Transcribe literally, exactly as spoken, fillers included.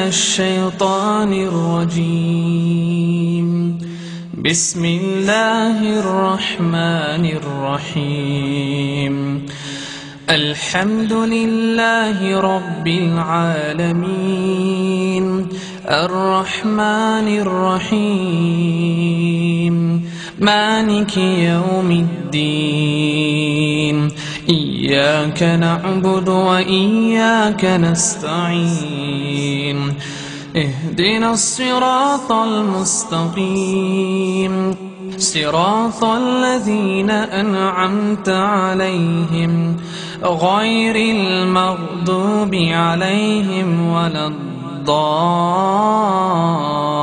الشيطان الرجيم. بسم الله الرحمن الرحيم. الحمد لله رب العالمين الرحمن الرحيم مالك يوم الدين. إياك نعبد وإياك نستعين. اهدنا الصراط المستقيم صراط الذين أنعمت عليهم غير المغضوب عليهم ولا الضالين.